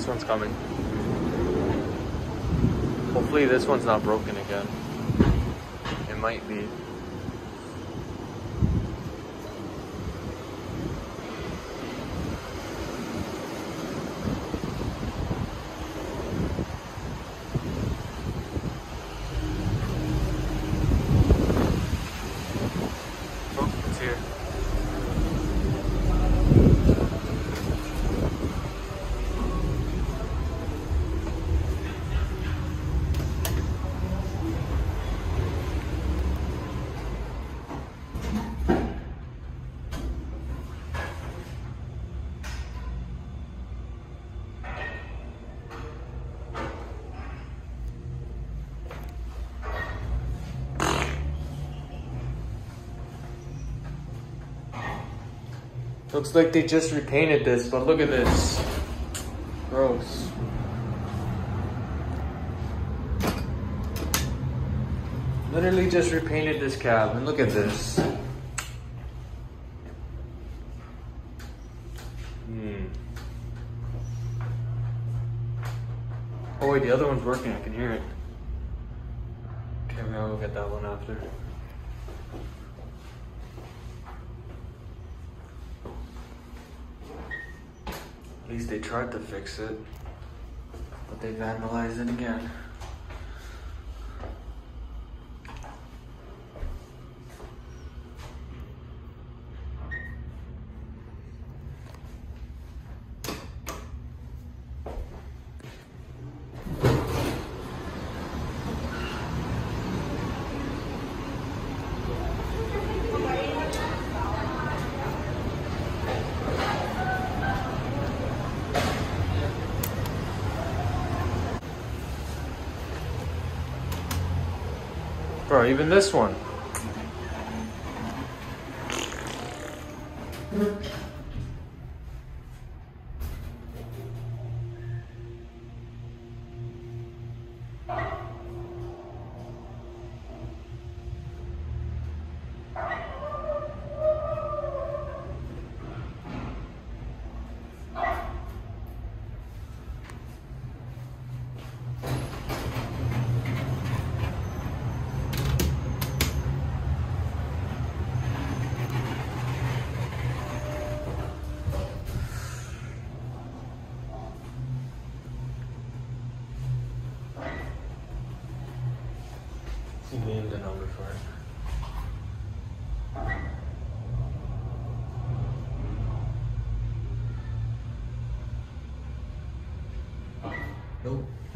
this one's coming. Hopefully this one's not broken again. It might be. Oh, it's here. Looks like they just repainted this, but look at this. Gross. Literally just repainted this cab, and look at this. Oh wait, the other one's working, I can hear it. Okay, maybe I'll go get that one after. At least they tried to fix it, but they vandalized it again. Bro, even this one. He named the number for it. Nope.